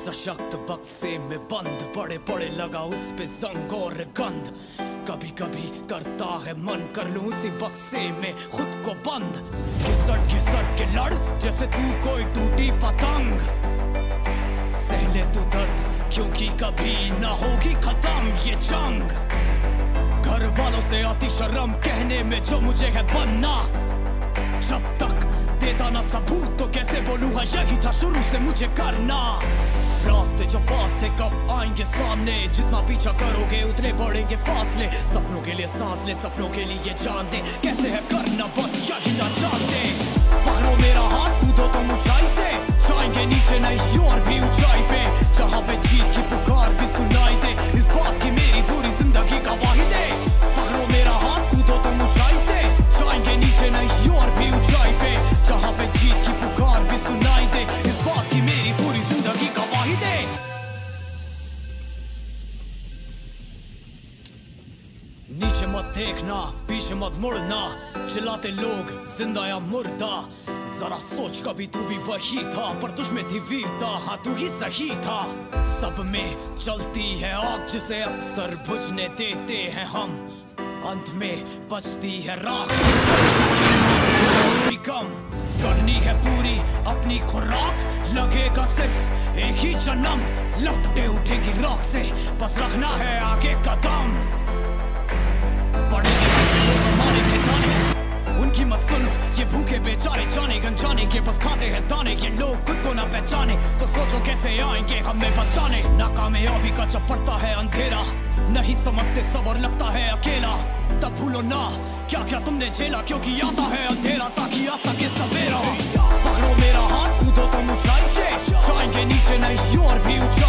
सशक्त बक्से में बंद, बड़े बड़े लगा उस पे जंग और गंध। कभी कभी करता है मन कर लूं उसी बक्से में खुद को बंद। घिसट के लड़ जैसे तू कोई टूटी पतंग। सहले तू दर्द क्योंकि कभी ना होगी खत्म ये जंग। घर वालों से आती शर्म कहने में जो मुझे है बनना। जब तक देता ना सबूत तो कैसे बोलूं हाँ यही था शुरू से मुझे करना। रास्ते जो पास थे कब आएंगे सामने, जितना पीछा करोगे उतने बढ़ेंगे फासले। सपनों के लिए सांस ले, सपनों के लिए जान दे, कैसे है करना बस यही ना जानते। पकड़ो मेरा हाथ कूदो तुम ऊंचाई से, जाएंगे नीचे नहीं और भी ऊंचाई पे। जहाँ पे जीत की पुकार भी सुनाई दे, इस बात की मेरी पूरी जिंदगी गवाही दे। पकड़ो मेरा हाथ कूदो तुम ऊंचाई से, जाएंगे नीचे नहीं और भी ऊंचाई पे। जहाँ पे जीत की पुकार भी सुनाई दे, इस बात की मेरी पूरी जिंदगी गवाही दे। नीचे मत देखना, पीछे मत मुड़ना, चिल्लाते लोग जिंदा या मुर्दा। जरा सोच कभी तू भी वही था, पर तुझ में थी वीरता, हाँ तू ही सही था। सब में चलती है आग जिसे अक्सर बुझने देते हैं हम, अंत में बचती है राख कम। करनी है पूरी अपनी खुराक, लगेगा सिर्फ एक ही जन्म। लपटे उठेगी राख से, बस रखना है आगे कदम। बड़े हमारे के दाने उनकी मत सुनो, ये भूखे बेचारे जाने गंजाने के बस खाते हैं दाने। ये लोग खुद को ना पहचाने तो सोचो कैसे आएंगे हमें बचाने। नाकामयाबी का जब पड़ता है अंधेरा, नहीं समझते सब और लगता है अकेला। तब भूलो ना क्या क्या तुमने झेला, क्योंकि आता है अंधेरा ताकि आ सके सवेरा। पकड़ो मेरा हाथ कूदो तुम ऊंचाई से, जाएंगे नीचे नहीं और भी ऊंचाई।